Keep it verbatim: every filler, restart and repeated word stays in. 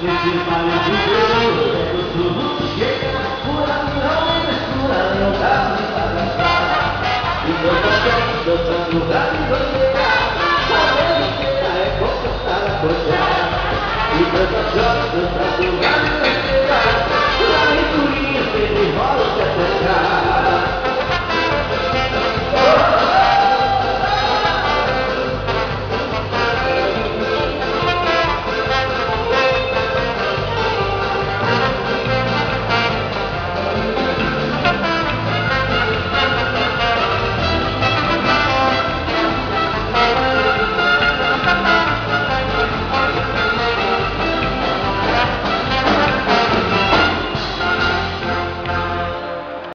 Esse vale de Deus é gostoso, chega por ali, não me mistura, meu carro me paga. E dançando, dançando, dá-me bandeira, a bandeira é conquistar a coisa. E dançando, dançando,